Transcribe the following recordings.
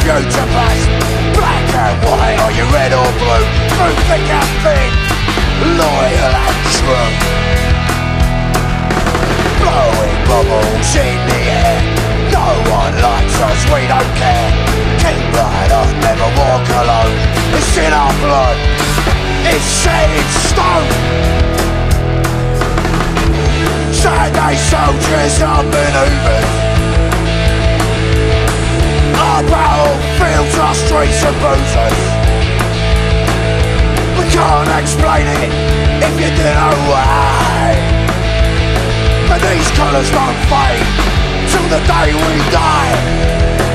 future past. Black and white, are you red or blue? Through thick and thin, loyal and true. Blowing bubbles in the air, no one likes us, we don't care. Keep right on, never walk alone. It's in our blood, it's set in stone. Saturday soldiers are manoeuvred. Our battlefields are streets of bruises. We can't explain it if you don't know why. But these colours don't fade till the day we die.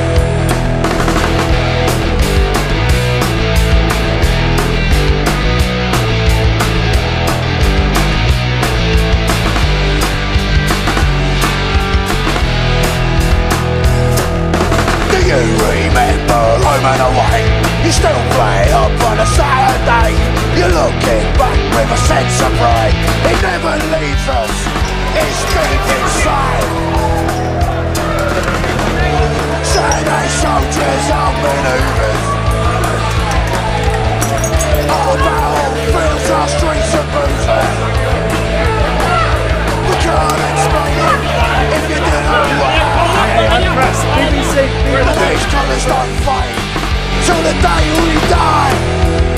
You remember roaming away, you still play up on a Saturday. You're looking back with a sense of pride. It never leaves us, it's deep inside. Saturday soldiers are manoeuvred. Our battlefields are streets of bruises. We can't explain it if you didn't know why. But these colours don't fade till the day we die.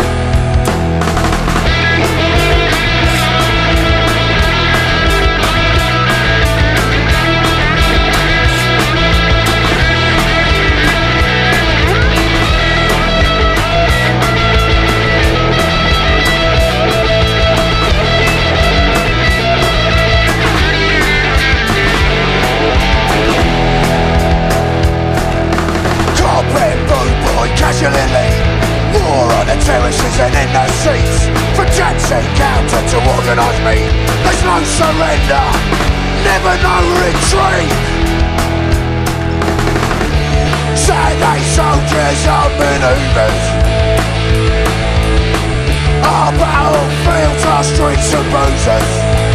Casually, war on the terraces and in the seats. For Jets encounter to organise me. There's no surrender, never no retreat. Saturday soldiers are manoeuvred. Our battlefields are streets of bruises.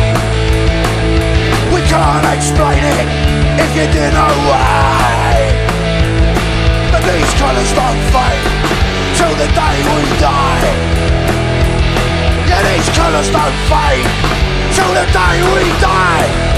We can't explain it if you didn't know why. But these colours don't fade till the day we die. Yeah, these colours don't fade till the day we die.